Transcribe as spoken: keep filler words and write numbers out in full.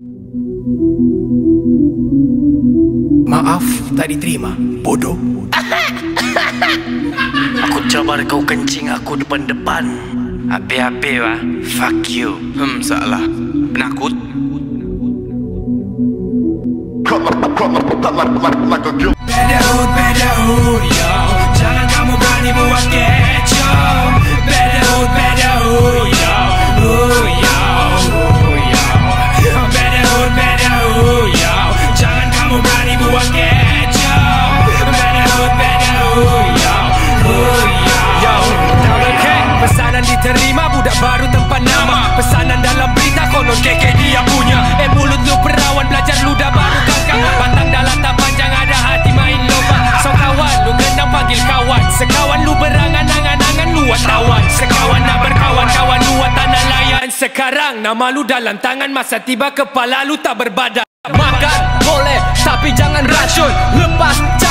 Maaf, tak diterima. Bodoh. Aku cabar kau kencing aku depan-depan. Habis-habis lah. Fuck you. Hmm, salah. Penakut. Beda hood, beda hood, yo. Jangan kamu berani buat kecoh. Beda hood, beda hood, yo. Ooh, yo, ooh, yo. Beda hood, beda hood, yo. Jangan kamu berani buat kecoh. Beda hood, beda hood, yo. Ooh, yo. Yo, okay. Pesanan diterima, budak baru tempat nama. Pesanan dalam berita konon keke dia punya. Eh mulut lu perawan, belajar ludah baru kakak. Batang dalam tak panjang, ada hati main lomba. So kawan, lu gendang panggil kawan. Sekawan lu berangan-angan-angan lu wartawan. Sekawan nak berkawan, kawan lu tanah layan. Sekarang nama lu dalam tangan, masa tiba kepala lu tak berbadan. Makan boleh, tapi jangan racun. Lepas